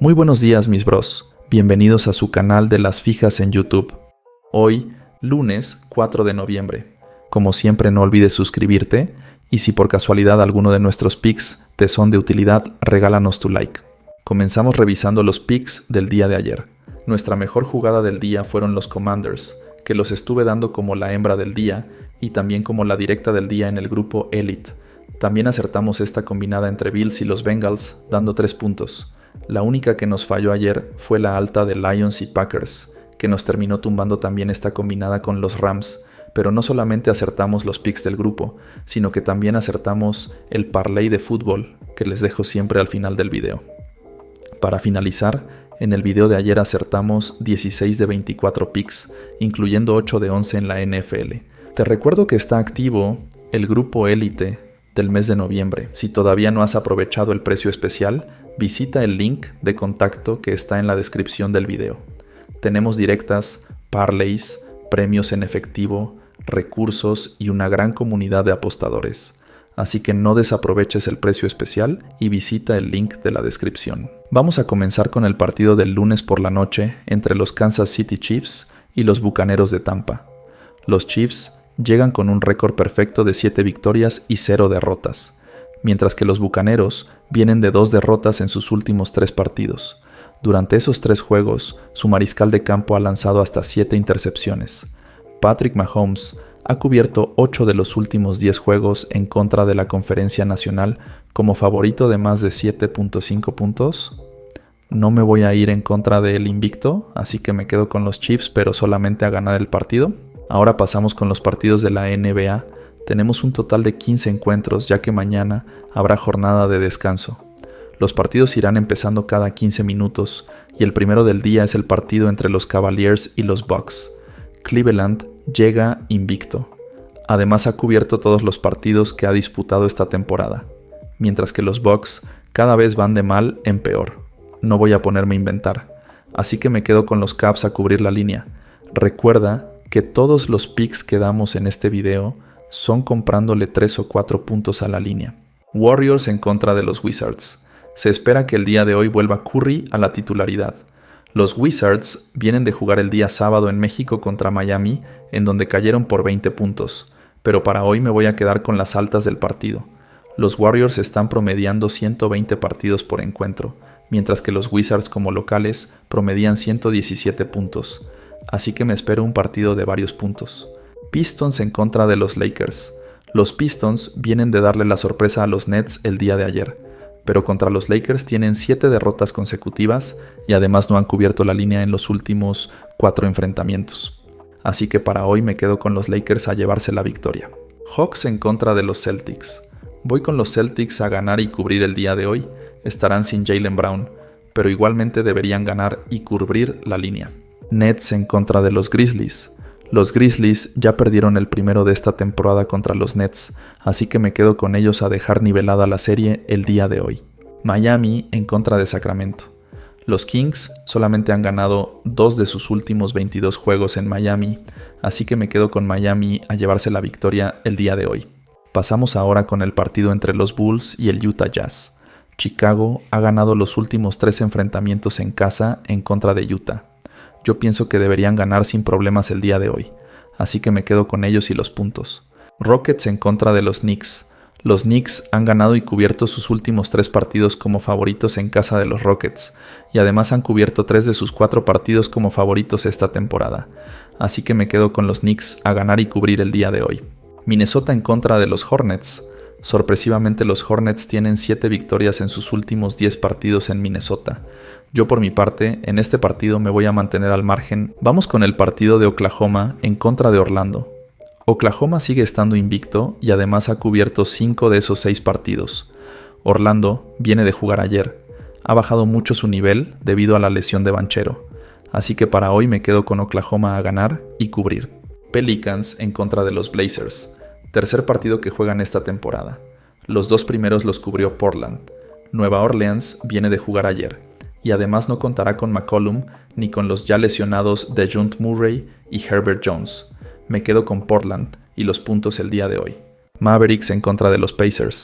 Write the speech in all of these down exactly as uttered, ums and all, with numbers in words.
Muy buenos días mis bros, bienvenidos a su canal de las fijas en YouTube. Hoy, lunes cuatro de noviembre. Como siempre no olvides suscribirte y si por casualidad alguno de nuestros picks te son de utilidad, regálanos tu like. Comenzamos revisando los picks del día de ayer. Nuestra mejor jugada del día fueron los Commanders, que los estuve dando como la hembra del día y también como la directa del día en el grupo Elite. También acertamos esta combinada entre Bills y los Bengals, dando tres puntos. La única que nos falló ayer fue la alta de Lions y Packers, que nos terminó tumbando también esta combinada con los Rams, pero no solamente acertamos los picks del grupo, sino que también acertamos el parlay de fútbol, que les dejo siempre al final del video. Para finalizar, en el video de ayer acertamos dieciséis de veinticuatro picks, incluyendo ocho de once en la N F L. Te recuerdo que está activo el grupo Élite del mes de noviembre. Si todavía no has aprovechado el precio especial, visita el link de contacto que está en la descripción del video. Tenemos directas, parlays, premios en efectivo, recursos y una gran comunidad de apostadores. Así que no desaproveches el precio especial y visita el link de la descripción. Vamos a comenzar con el partido del lunes por la noche entre los Kansas City Chiefs y los Bucaneros de Tampa. Los Chiefs llegan con un récord perfecto de siete victorias y cero derrotas, mientras que los Bucaneros vienen de dos derrotas en sus últimos tres partidos. Durante esos tres juegos, su mariscal de campo ha lanzado hasta siete intercepciones. Patrick Mahomes ha cubierto ocho de los últimos diez juegos en contra de la Conferencia Nacional como favorito de más de siete punto cinco puntos. No me voy a ir en contra del invicto, así que me quedo con los Chiefs, pero solamente a ganar el partido. Ahora pasamos con los partidos de la N B A. Tenemos un total de quince encuentros, ya que mañana habrá jornada de descanso. Los partidos irán empezando cada quince minutos, y el primero del día es el partido entre los Cavaliers y los Bucks. Cleveland llega invicto. Además ha cubierto todos los partidos que ha disputado esta temporada, mientras que los Bucks cada vez van de mal en peor. No voy a ponerme a inventar, así que me quedo con los Cavs a cubrir la línea. Recuerda que todos los picks que damos en este video son comprándole tres o cuatro puntos a la línea. Warriors en contra de los Wizards. Se espera que el día de hoy vuelva Curry a la titularidad. Los Wizards vienen de jugar el día sábado en México contra Miami, en donde cayeron por veinte puntos, pero para hoy me voy a quedar con las altas del partido. Los Warriors están promediando ciento veinte partidos por encuentro, mientras que los Wizards como locales promedian ciento diecisiete puntos. Así que me espero un partido de varios puntos. Pistons en contra de los Lakers. Los Pistons vienen de darle la sorpresa a los Nets el día de ayer, pero contra los Lakers tienen siete derrotas consecutivas y además no han cubierto la línea en los últimos cuatro enfrentamientos. Así que para hoy me quedo con los Lakers a llevarse la victoria. Hawks en contra de los Celtics. Voy con los Celtics a ganar y cubrir el día de hoy. Estarán sin Jaylen Brown, pero igualmente deberían ganar y cubrir la línea. Nets en contra de los Grizzlies. Los Grizzlies ya perdieron el primero de esta temporada contra los Nets, así que me quedo con ellos a dejar nivelada la serie el día de hoy. Miami en contra de Sacramento. Los Kings solamente han ganado dos de sus últimos veintidós juegos en Miami, así que me quedo con Miami a llevarse la victoria el día de hoy. Pasamos ahora con el partido entre los Bulls y el Utah Jazz. Chicago ha ganado los últimos tres enfrentamientos en casa en contra de Utah. Yo pienso que deberían ganar sin problemas el día de hoy, así que me quedo con ellos y los puntos. Rockets en contra de los Knicks. Los Knicks han ganado y cubierto sus últimos tres partidos como favoritos en casa de los Rockets, y además han cubierto tres de sus cuatro partidos como favoritos esta temporada, así que me quedo con los Knicks a ganar y cubrir el día de hoy. Minnesota en contra de los Hornets. Sorpresivamente los Hornets tienen siete victorias en sus últimos diez partidos en Minnesota. Yo por mi parte, en este partido me voy a mantener al margen. Vamos con el partido de Oklahoma en contra de Orlando. Oklahoma sigue estando invicto y además ha cubierto cinco de esos seis partidos. Orlando viene de jugar ayer. Ha bajado mucho su nivel debido a la lesión de Banchero. Así que para hoy me quedo con Oklahoma a ganar y cubrir. Pelicans en contra de los Blazers. Tercer partido que juegan esta temporada. Los dos primeros los cubrió Portland. Nueva Orleans viene de jugar ayer, y además no contará con McCollum ni con los ya lesionados DeJounte Murray y Herbert Jones. Me quedo con Portland y los puntos el día de hoy. Mavericks en contra de los Pacers.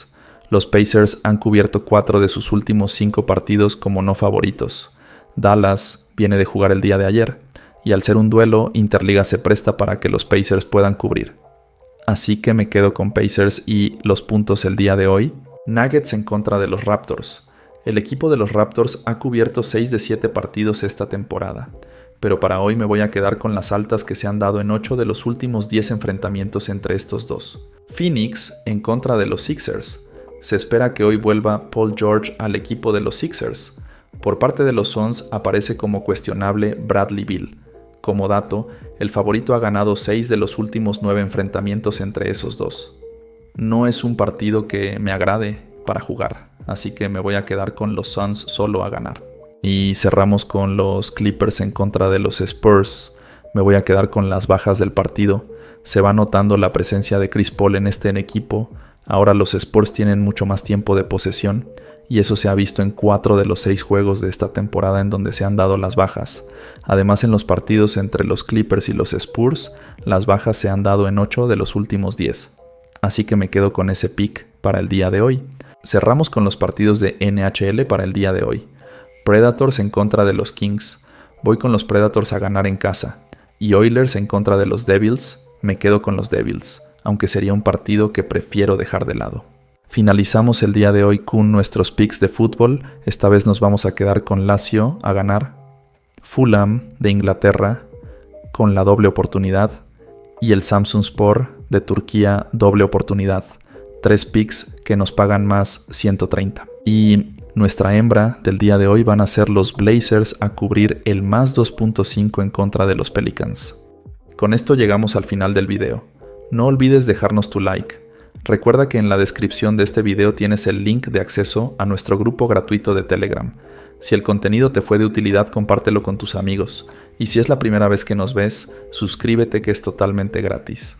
Los Pacers han cubierto cuatro de sus últimos cinco partidos como no favoritos. Dallas viene de jugar el día de ayer, y al ser un duelo, Interliga se presta para que los Pacers puedan cubrir. Así que me quedo con Pacers y los puntos el día de hoy. Nuggets en contra de los Raptors. El equipo de los Raptors ha cubierto seis de siete partidos esta temporada, pero para hoy me voy a quedar con las altas que se han dado en ocho de los últimos diez enfrentamientos entre estos dos. Phoenix en contra de los Sixers. Se espera que hoy vuelva Paul George al equipo de los Sixers. Por parte de los Suns aparece como cuestionable Bradley Beal. Como dato, el favorito ha ganado seis de los últimos nueve enfrentamientos entre esos dos. No es un partido que me agrade para jugar, así que me voy a quedar con los Suns solo a ganar. Y cerramos con los Clippers en contra de los Spurs. Me voy a quedar con las bajas del partido. Se va notando la presencia de Chris Paul en este equipo. Ahora los Spurs tienen mucho más tiempo de posesión, y eso se ha visto en cuatro de los seis juegos de esta temporada en donde se han dado las bajas. Además, en los partidos entre los Clippers y los Spurs, las bajas se han dado en ocho de los últimos diez. Así que me quedo con ese pick para el día de hoy. Cerramos con los partidos de N H L para el día de hoy. Predators en contra de los Kings. Voy con los Predators a ganar en casa. Y Oilers en contra de los Devils. Me quedo con los Devils, aunque sería un partido que prefiero dejar de lado. Finalizamos el día de hoy con nuestros picks de fútbol. Esta vez nos vamos a quedar con Lazio a ganar, Fulham de Inglaterra con la doble oportunidad y el Samsunspor de Turquía doble oportunidad. Tres picks que nos pagan más ciento treinta. Y nuestra hembra del día de hoy van a ser los Blazers a cubrir el más dos punto cinco en contra de los Pelicans. Con esto llegamos al final del video. No olvides dejarnos tu like. Recuerda que en la descripción de este video tienes el link de acceso a nuestro grupo gratuito de Telegram. Si el contenido te fue de utilidad, compártelo con tus amigos. Y si es la primera vez que nos ves, suscríbete, que es totalmente gratis.